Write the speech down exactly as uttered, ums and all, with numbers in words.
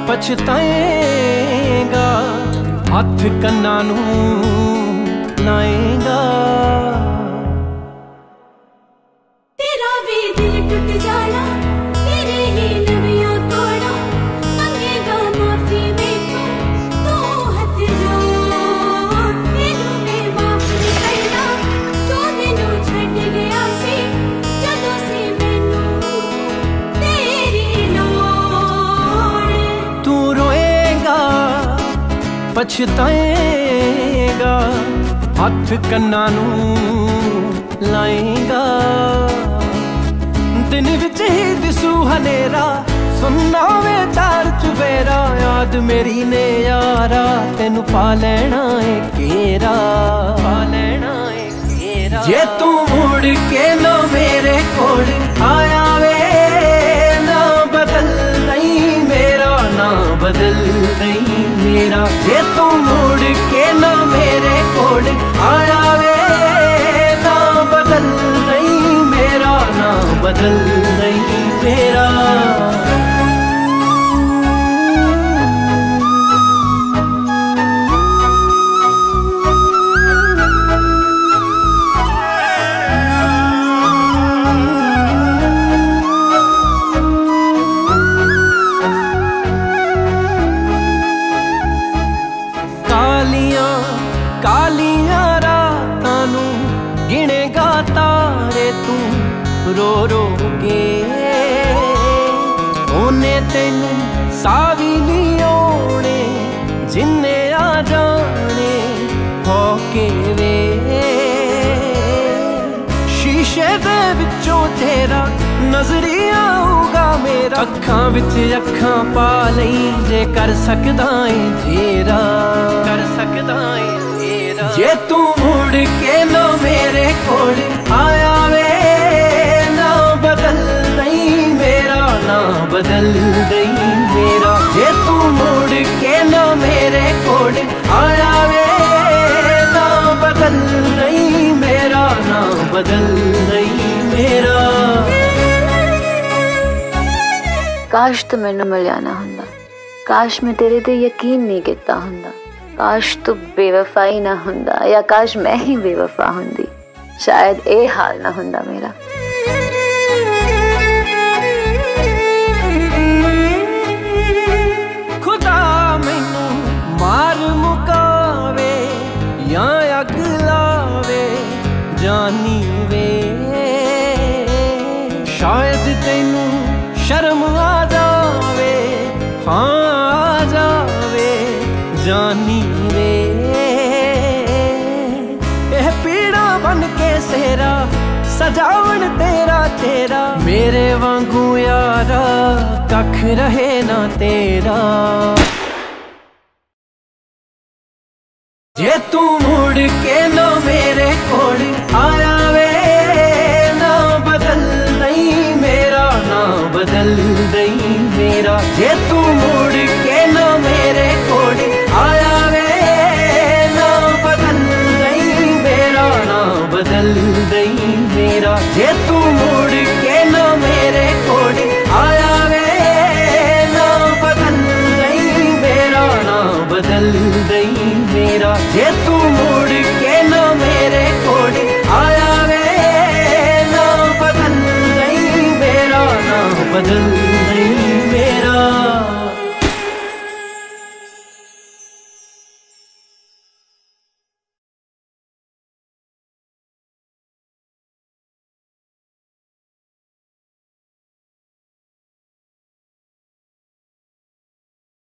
पछताएगा, हथ कन्ना नू लाएगा। तेरा भी दिल टूट जाना, तेरे ही नवियों तोड़ा, मंगेगा माफी मेरे तो हथ जोड़। तेनू मैं माफ नहीं करना, जो मैनू छड्ड गया सी, जदों सी मैनू तेरी लोड़। तू रोएगा, पछताएगा, हथ कन्ना नू लाएगा। दिन विच ही दिसू हनेरा, सुनना वे चार चुफेरा। याद मेरी ने यारा, तेनू पा लेना है केरा, पा लेना है केरा। जे तू मुड़ के ना मेरे कोल आया वे, ना बदल नहीं मेरा, ना बदल नहीं मेरा। जे तू मुड़ के ना मेरे कोल आया वे, ना बदल नहीं मेरा, ना बदल नहीं मेरा। कालियां कालियां रातां नू गिनेगा तारे तू रो रो के। ओने तेनू सावी नहीं आने, जिन्ने आ जाने हो के वे। शीशे दे विचों तेरा नजरी आऊगा मेरा, अखां विच अखां पा लई जे कर सकदा है तेरा, कर सकदा है तेरा। जे तू मुड़ के ना मेरे कोल आया वे, ना बदल नहीं मेरा, ना बदल नहीं मेरा। जे तू मुड़ के ना मेरे कोल आया वे, ना बदल नहीं मेरा, ना बदल नहीं मेरा। काश तू मैनू मिलिया ना हुंदा, काश मैं तेरे ते यकीन नहीं किता हुंदा, काश तू बेवफा ही ना हुंदा, या काश मैं ही बेवफा हुंदी, शायद ए हाल ना हुंदा मेरा। खुदा मैनू मार मुकावे या अग लावे जानी वे, शायद तेनू शर्म आ जावे, हाँ आ जावे जानी वे। एह पीड़ा बन के सेरा सजावन तेरा चेहरा, मेरे वांगू यारा कख रहे ना तेरा। जे तू मुड़ के ना मेरे कोल आया वे, ना बदल नहीं मेरा, ना बदल नहीं मेरा। जे तू मुड़ के ना मेरे कोल आया वे, ना बदल नहीं मेरा, ना बदल नहीं मेरा। जे तू मुड़ के ना मेरे कोल आया वे, ना बदल नहीं मेरा, ना बदल नहीं मेरा। जे तू मुड़ के ना मेरे कोल आया वे, ना बदल नहीं मेरा, ना बदल